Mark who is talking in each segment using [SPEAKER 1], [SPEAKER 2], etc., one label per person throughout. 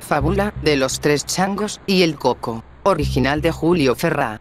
[SPEAKER 1] Fábula de los tres changos y el coco, original de Julio Ferrá.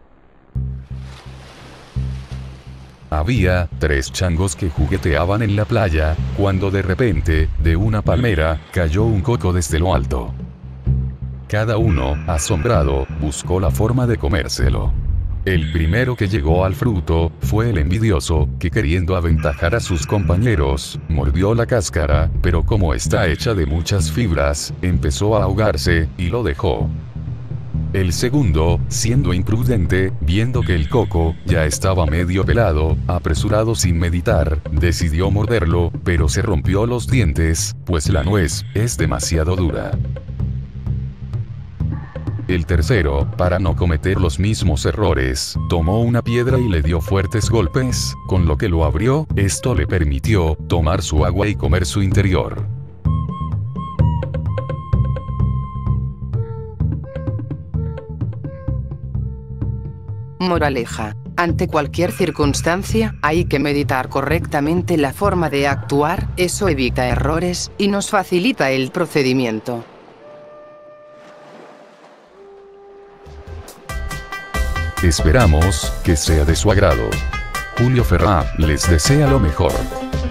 [SPEAKER 2] Había 3 changos que jugueteaban en la playa, cuando de repente, de una palmera, cayó un coco desde lo alto. Cada uno, asombrado, buscó la forma de comérselo. El primero que llegó al fruto, fue el envidioso, que queriendo aventajar a sus compañeros, mordió la cáscara, pero como está hecha de muchas fibras, empezó a ahogarse, y lo dejó. El segundo, siendo imprudente, viendo que el coco ya estaba medio pelado, apresurado sin meditar, decidió morderlo, pero se rompió los dientes, pues la nuez es demasiado dura. El tercero, para no cometer los mismos errores, tomó una piedra y le dio fuertes golpes, con lo que lo abrió. Esto le permitió tomar su agua y comer su interior.
[SPEAKER 1] Moraleja: ante cualquier circunstancia, hay que meditar correctamente la forma de actuar, eso evita errores, y nos facilita el procedimiento.
[SPEAKER 2] Esperamos que sea de su agrado. Julio Ferrá les desea lo mejor.